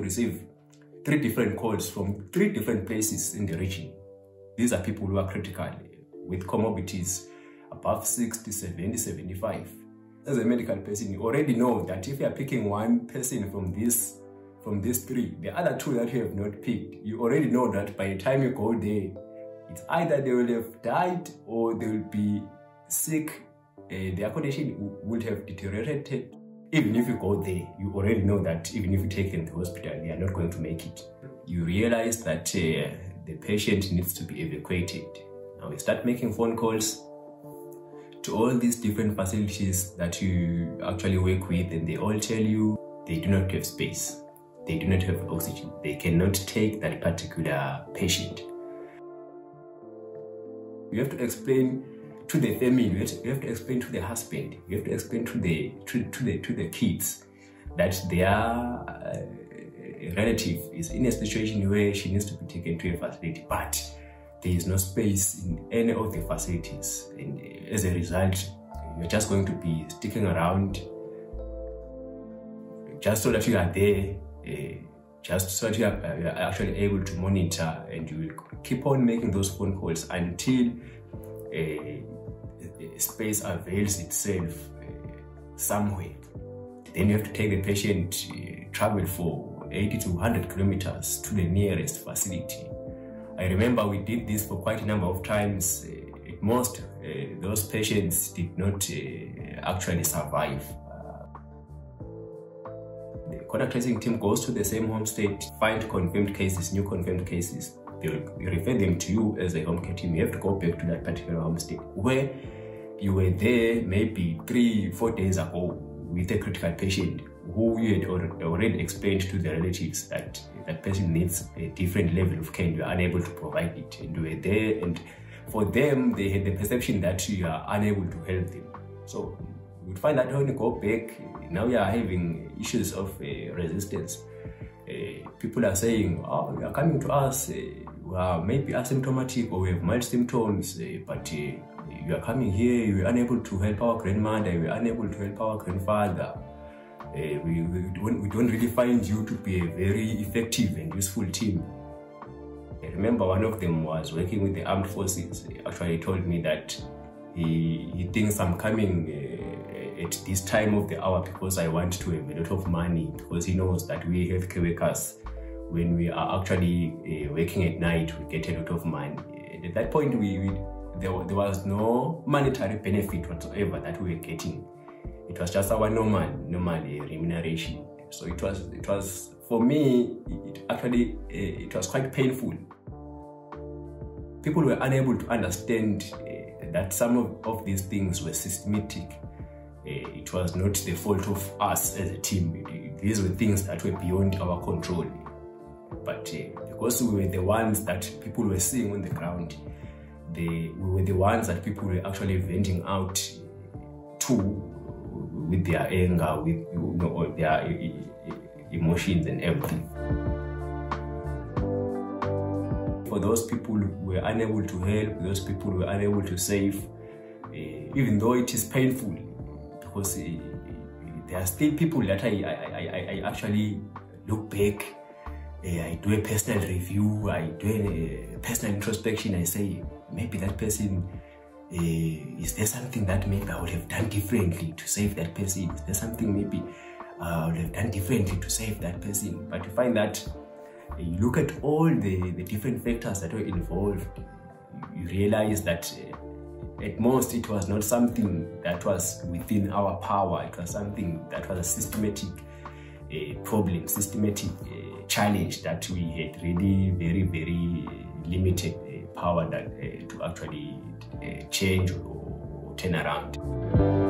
receive 3 different calls from 3 different places in the region. These are people who are critical with comorbidities above 60, 70, 75. As a medical person, you already know that if you are picking one person from these 3, the other 2 that you have not picked, you already know that by the time you go there, it's either they will have died or they will be sick. Their condition would have deteriorated. Even if you go there, you already know that even if you take them to the hospital, they are not going to make it. You realize that the patient needs to be evacuated. Now you start making phone calls to all these different facilities that you actually work with, and they all tell you they do not have space. They do not have oxygen. They cannot take that particular patient. You have to explain to the family, you have to explain to the husband, you have to explain to the kids that their relative is in a situation where she needs to be taken to a facility, but there is no space in any of the facilities, and as a result, you're just going to be sticking around just so that you are there, just so that you are actually able to monitor, and you will keep on making those phone calls until space avails itself somewhere. Then you have to take the patient, travel for 80 to 100 kilometers to the nearest facility. I remember we did this for quite a number of times. At most, those patients did not actually survive. The contact tracing team goes to the same home state, find confirmed cases, new confirmed cases. They will refer them to you as a home care team. You have to go back to that particular home state where you were there maybe 3-4 days ago with a critical patient who you had already explained to the relatives that that person needs a different level of care and you are unable to provide it. And you were there, and for them, they had the perception that you are unable to help them. So you would find that when you go back, now you are having issues of resistance. People are saying, oh, you are coming to us, you are maybe asymptomatic or we have mild symptoms, but you are coming here, you are unable to help our grandmother, you are unable to help our grandfather. We don't really find you to be a very effective and useful team. I remember one of them was working with the armed forces. He actually told me that he thinks I'm coming at this time of the hour because I want to have a lot of money, because he knows that we healthcare workers, when we are actually working at night, we get a lot of money. And at that point, there was no monetary benefit whatsoever that we were getting. It was just our normal remuneration. So it was for me, it was quite painful. People were unable to understand that some of these things were systematic. It was not the fault of us as a team. These were things that were beyond our control. But because we were the ones that people were seeing on the ground, we were the ones that people were actually venting out to, with their anger, with their emotions and everything. For those people who were unable to help, those people who were unable to save, even though it is painful, because there are still people that I actually look back, I do a personal review, I do a personal introspection, I say, maybe that person, is there something that maybe I would have done differently to save that person? Is there something maybe I would have done differently to save that person? But you find that you look at all the different factors that were involved, you realize that at most it was not something that was within our power. It was something that was a systematic problem, systematic challenge that we had really very, very limited power that to actually change or turn around.